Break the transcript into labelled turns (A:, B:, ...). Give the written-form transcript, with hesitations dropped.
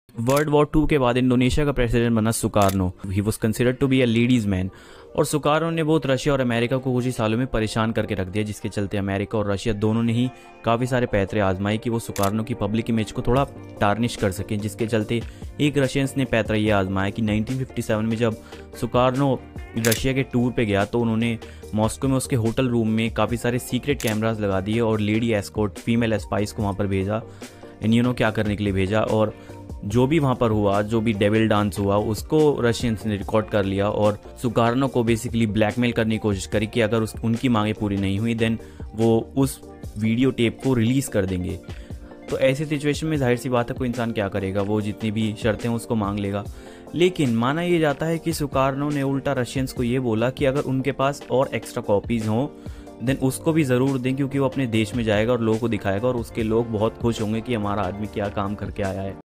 A: World war 2 के बाद Indonesia का प्रेसिडेंट बना Sukarno. He was considered to be a ladies man. और सुकार्नो ने बहुत रशिया और अमेरिका को कुछ ही सालों में परेशान करके रख दिया, जिसके चलते अमेरिका और रशिया दोनों ने ही काफ़ी सारे पैतरे आजमाए कि वो सुकार्नो की पब्लिक इमेज को थोड़ा टार्निश कर सकें। जिसके चलते एक रशियंस ने पैतरा ये आजमाया कि 1957 में जब सुकार्नो रशिया के टूर पे गया तो उन्होंने मॉस्को में उसके होटल रूम में काफ़ी सारे सीक्रेट कैमरास लगा दिए और लेडी एस्कॉर्ट फीमेल स्पाइस को वहाँ पर भेजा, क्या करने के लिए भेजा। और जो भी वहाँ पर हुआ, जो भी डेविल डांस हुआ, उसको रशियंस ने रिकॉर्ड कर लिया और सुकार्नो को बेसिकली ब्लैकमेल करने की कोशिश करी कि अगर उनकी मांगें पूरी नहीं हुई देन वो उस वीडियो टेप को रिलीज़ कर देंगे। तो ऐसी सिचुएशन में जाहिर सी बात है कोई इंसान क्या करेगा, वो जितनी भी शर्तें उसको मांग लेगा। लेकिन माना ये जाता है कि सुकार्नो ने उल्टा रशियंस को ये बोला कि अगर उनके पास और एक्स्ट्रा कॉपीज़ हों देन उसको भी ज़रूर दें, क्योंकि वो अपने देश में जाएगा और लोगों को दिखाएगा और उसके लोग बहुत खुश होंगे कि हमारा आदमी क्या काम करके आया है।